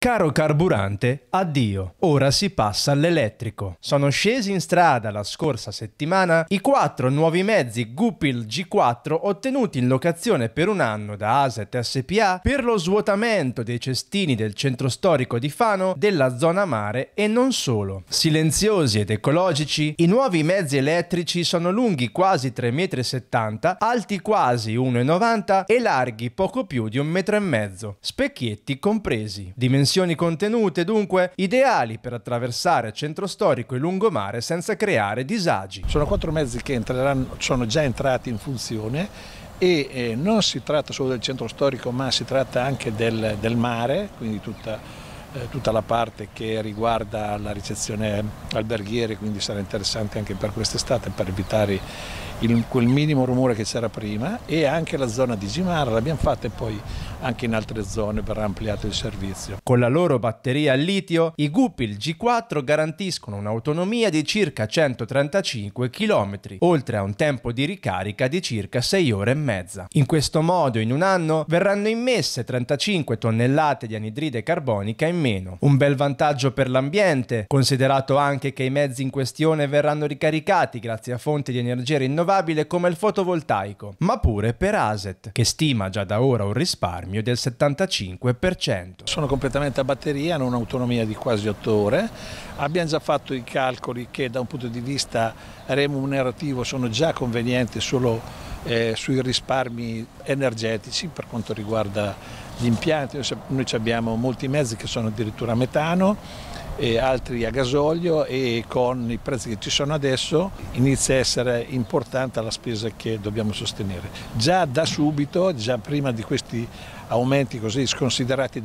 Caro carburante, addio. Ora si passa all'elettrico. Sono scesi in strada la scorsa settimana i 4 nuovi mezzi Goupil G4 ottenuti in locazione per un anno da ASET SpA per lo svuotamento dei cestini del centro storico di Fano, della zona mare e non solo. Silenziosi ed ecologici, i nuovi mezzi elettrici sono lunghi quasi 3,70 m, alti quasi 1,90 m e larghi poco più di 1,5 m, specchietti compresi. Dimensioni contenute dunque ideali per attraversare centro storico e lungomare senza creare disagi. Sono 4 mezzi che sono già entrati in funzione e non si tratta solo del centro storico, ma si tratta anche del mare, quindi tutta la parte che riguarda la ricezione alberghiere, quindi sarà interessante anche per quest'estate per evitare quel minimo rumore che c'era prima, e anche la zona di Gimara l'abbiamo fatta e poi anche in altre zone verrà ampliato il servizio. Con la loro batteria al litio, i Goupil G4 garantiscono un'autonomia di circa 135 km, oltre a un tempo di ricarica di circa 6 ore e mezza. In questo modo, in un anno, verranno immesse 35 tonnellate di anidride carbonica in meno. Un bel vantaggio per l'ambiente, considerato anche che i mezzi in questione verranno ricaricati grazie a fonti di energia rinnovabile come il fotovoltaico, ma pure per ASET, che stima già da ora un risparmio del 75%. Sono completamente a batteria, hanno un'autonomia di quasi 8 ore. Abbiamo già fatto i calcoli che da un punto di vista remunerativo sono già convenienti solo sui risparmi energetici per quanto riguarda gli impianti. Noi abbiamo molti mezzi che sono addirittura a metano e altri a gasolio, e con i prezzi che ci sono adesso inizia a essere importante la spesa che dobbiamo sostenere. Già da subito, già prima di questi aumenti così sconsiderati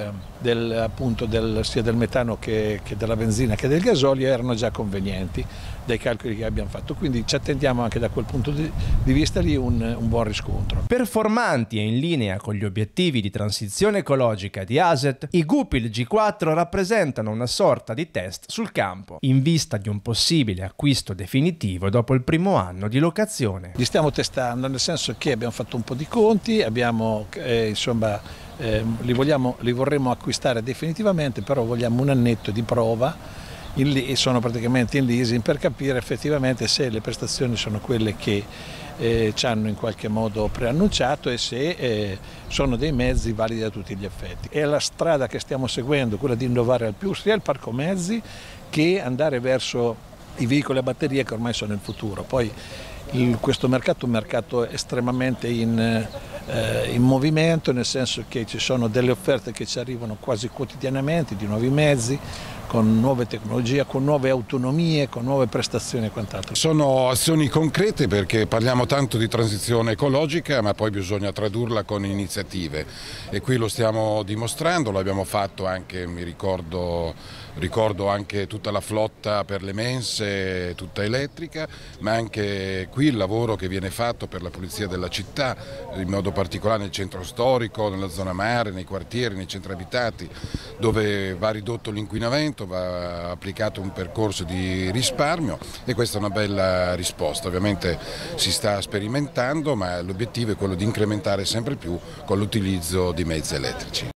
sia del metano che della benzina che del gasolio, erano già convenienti dai calcoli che abbiamo fatto, quindi ci attendiamo anche da quel punto di vista lì un buon riscontro. Performanti e in linea con gli obiettivi di transizione ecologica di ASET, i Goupil G4 rappresentano una sorta di test sul campo, in vista di un possibile acquisto definitivo dopo il primo anno di locazione. Li stiamo testando, nel senso che abbiamo fatto un po' di conti, abbiamo li vorremmo acquistare definitivamente, però vogliamo un annetto di prova e sono praticamente in leasing per capire effettivamente se le prestazioni sono quelle che ci hanno in qualche modo preannunciato e se sono dei mezzi validi a tutti gli effetti. È la strada che stiamo seguendo, quella di innovare al più sia il parco mezzi che andare verso i veicoli a batteria che ormai sono il futuro. Poi questo mercato è un mercato estremamente in movimento, nel senso che ci sono delle offerte che ci arrivano quasi quotidianamente di nuovi mezzi, con nuove tecnologie, con nuove autonomie, con nuove prestazioni e quant'altro. Sono azioni concrete perché parliamo tanto di transizione ecologica, ma poi bisogna tradurla con iniziative e qui lo stiamo dimostrando, l'abbiamo fatto anche, ricordo anche tutta la flotta per le mense, tutta elettrica, ma anche qui il lavoro che viene fatto per la pulizia della città, in modo particolare nel centro storico, nella zona mare, nei quartieri, nei centri abitati, dove va ridotto l'inquinamento, va applicato un percorso di risparmio e questa è una bella risposta. Ovviamente si sta sperimentando, ma l'obiettivo è quello di incrementare sempre più con l'utilizzo di mezzi elettrici.